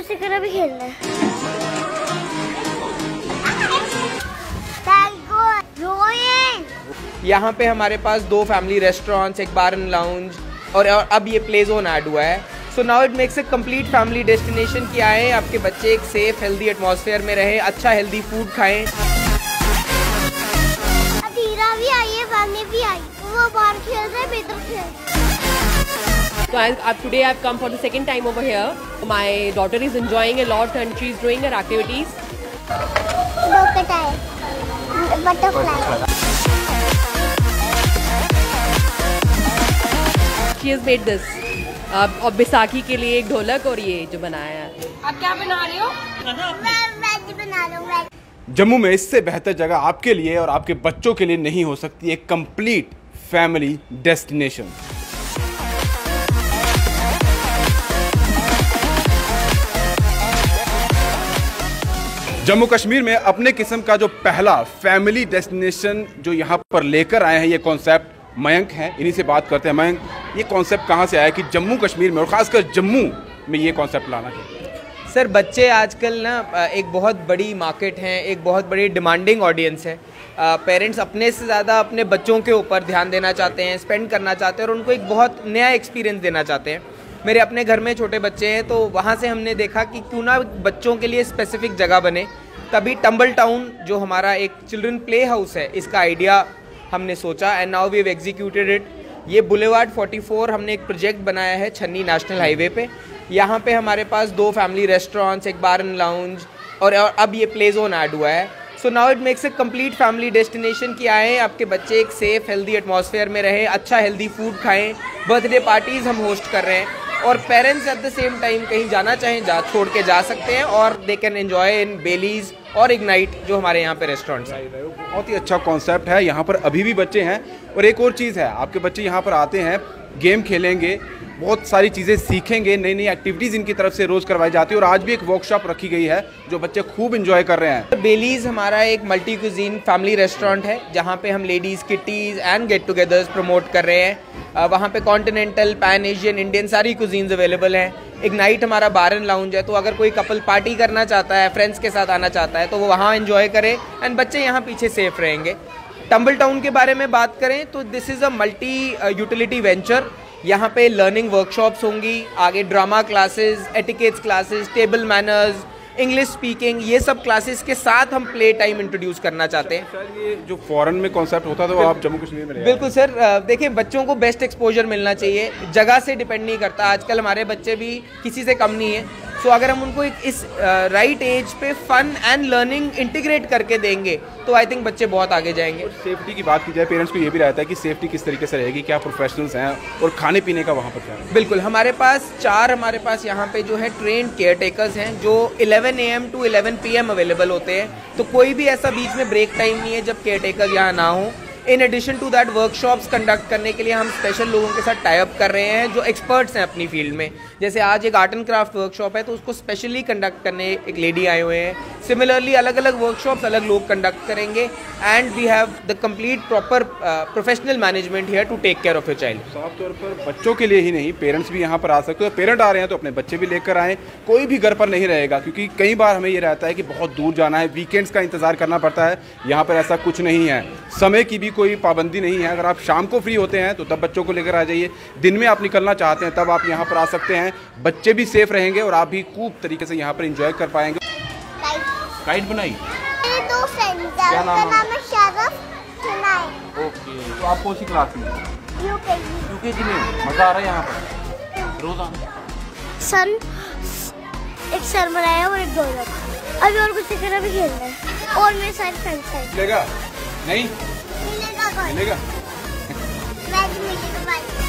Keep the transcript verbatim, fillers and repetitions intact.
कुछ सीखना भी खेलना है। यहाँ पे हमारे पास दो फैमिली रेस्टोरेंट्स, एक बार एंड लाउंज और, और अब ये प्ले जोन ऐड हुआ है। So now it makes a complete family destination कि आए आपके बच्चे एक सेफ हेल्दी एटमॉस्फेयर में रहे, अच्छा हेल्दी फूड खाएं। अधीरा भी आई है, वानी भी आई, वो बाहर खेल रहे हैं, बेहतर खेल। So I, I, today I've come for the second time over here. My daughter is enjoying a lot and she's doing her activities. Butterfly. She has made this. अब और बैसाखी के लिए एक ढोलक और ये जो बनाया है। आप क्या बना रहे हो? वेज बना रहा हूँ, वेज। जम्मू में इससे बेहतर जगह आपके लिए और आपके बच्चों के लिए नहीं हो सकती, एक complete family destination. Jammu Kashmir में अपने किस्म का जो पहला फैमिली डेस्टिनेशन जो यहाँ पर लेकर आए हैं, ये कॉन्सेप्ट मयंक हैं, इन्हीं से बात करते हैं। मयंक, ये कॉन्सेप्ट कहाँ से आया कि जम्मू कश्मीर में और ख़ासकर जम्मू में ये कॉन्सेप्ट लाना है? सर, बच्चे आजकल ना एक बहुत बड़ी मार्केट है, एक बहुत बड़ी डिमांडिंग ऑडियंस है। पेरेंट्स अपने से ज़्यादा अपने बच्चों के ऊपर ध्यान देना चाहते हैं, स्पेंड करना चाहते हैं और उनको एक बहुत नया एक्सपीरियंस देना चाहते हैं। मेरे अपने घर में छोटे बच्चे हैं, तो वहाँ से हमने देखा कि क्यों ना बच्चों के लिए स्पेसिफिक जगह बने। तभी टम्बल टाउन जो हमारा एक चिल्ड्रन प्ले हाउस है, इसका आइडिया हमने सोचा and now we have executed it. ये बुलेवार्ड चौवालीस हमने एक प्रोजेक्ट बनाया है छन्नी नेशनल हाईवे पे। यहाँ पे हमारे पास दो फैमिली रेस्टोरेंट्स, एक बार एंड लाउंज और, और अब ये प्ले जोन ऐड हुआ है। So now it makes a complete family destination कि आए आपके बच्चे एक सेफ हेल्दी एटमॉस्फेयर में रहे, अच्छा हेल्दी फूड खाएं। बर्थडे पार्टीज़ हम होस्ट कर रहे हैं और parents at the same time कहीं जाना चाहें जा छोड़ के जा सकते हैं और दे कैन एंजॉय इन बेलीज और इग्नाइट जो हमारे यहाँ पे रेस्टोरेंट्स हैं। बहुत ही अच्छा कॉन्सेप्ट है। यहाँ पर अभी भी बच्चे हैं और एक और चीज़ है, आपके बच्चे यहाँ पर आते हैं, गेम खेलेंगे, बहुत सारी चीज़ें सीखेंगे, नई नई एक्टिविटीज़ इनकी तरफ से रोज़ करवाई जाती है और आज भी एक वर्कशॉप रखी गई है जो बच्चे खूब इंजॉय कर रहे हैं। बेलीज हमारा एक मल्टी कुजीन फैमिली रेस्टोरेंट है जहाँ पे हम ladies kitties and get togethers promote कर रहे हैं। वहाँ पे कॉन्टिनेंटल, पैन एशियन, इंडियन सारी कुजीन्स अवेलेबल हैं। इग्नाइट हमारा बार एंड लाउंज है, तो अगर कोई कपल पार्टी करना चाहता है, फ्रेंड्स के साथ आना चाहता है, तो वो वहाँ एंजॉय करे एंड बच्चे यहाँ पीछे सेफ रहेंगे। टम्बल टाउन के बारे में बात करें तो this is a multi utility venture. यहाँ पे लर्निंग वर्कशॉप्स होंगी, आगे drama classes, etiquettes classes, table manners, English speaking, ये सब क्लासेस के साथ हम प्ले टाइम इंट्रोड्यूस करना चाहते हैं। सर, ये जो फॉरेन में कॉन्सेप्ट होता था वो आप जम्मू कश्मीर में ले आए? बिल्कुल सर, देखिए बच्चों को बेस्ट एक्सपोजर मिलना चाहिए, जगह से डिपेंड नहीं करता। आजकल हमारे बच्चे भी किसी से कम नहीं है, सो अगर हम उनको एक इस राइट एज पे फन एंड लर्निंग इंटीग्रेट करके देंगे तो आई थिंक बच्चे बहुत आगे जाएंगे। सेफ्टी की बात की जाए, पेरेंट्स को ये भी रहता है कि सेफ्टी किस तरीके से रहेगी, क्या प्रोफेशनल्स हैं और खाने पीने का वहाँ पर क्या है? बिल्कुल, हमारे पास चार हमारे पास यहाँ पे जो है ट्रेन केयर टेकर्स हैं जो eleven A M to eleven P M available होते हैं, तो कोई भी ऐसा बीच में ब्रेक टाइम नहीं है जब केयर टेकर यहाँ ना हो। In addition to that workshops conduct करने के लिए हम स्पेशल लोगों के साथ टाई अप कर रहे हैं जो एक्सपर्ट्स हैं अपनी फील्ड में। जैसे आज एक आर्ट एंड क्राफ्ट वर्कशॉप है तो उसको स्पेशली कंडक्ट करने एक लेडी आए हुए हैं। सिमिलरली अलग अलग वर्कशॉप्स अलग लोग कंडक्ट करेंगे and we have the complete proper professional management here to take care of your child. साफ तौर पर बच्चों के लिए ही नहीं, पेरेंट्स भी यहाँ पर आ सकते हैं। पेरेंट आ रहे हैं तो अपने बच्चे भी लेकर आएँ, कोई भी घर पर नहीं रहेगा, क्योंकि कई बार हमें ये रहता है कि बहुत दूर जाना है, वीकेंड्स का इंतजार करना पड़ता है। यहाँ पर ऐसा कुछ नहीं है, समय की भी कोई पाबंदी नहीं है। अगर आप शाम को फ्री होते हैं तो तब बच्चों को लेकर आ जाइए, दिन में आप निकलना चाहते हैं तब आप यहाँ पर आ सकते हैं। बच्चे भी सेफ रहेंगे और आप भी खूब तरीके से यहाँ पर एंजॉय कर पाएंगे। काइट बनाई? मेरे दो फ्रेंड्स हैं, क्या नाम उनका नाम है शारफ, सुनाई। ओके, तो आप कौन सी क्लास में? यूकेजी। यूकेजी में। मजा आ रहा है यहाँ पर रोज आना? सन एक सर बनाया और एक ढोलक, अभी और कुछ सीखना भी खेलना है और मेरे सारे फ्रेंड्स हैं। मिलेगा? नहीं मिलेगा, मिलेगा। मिलेगा।